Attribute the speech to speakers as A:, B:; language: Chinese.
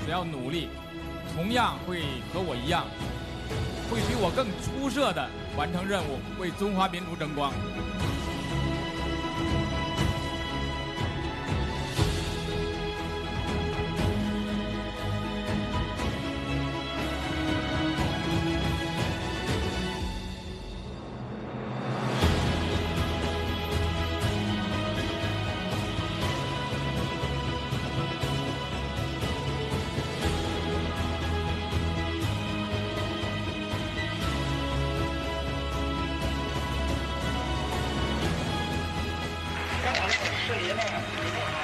A: 只要努力，同样会和我一样，会比我更出色的完成任务，为中华民族争光。
B: 刚好是爷们。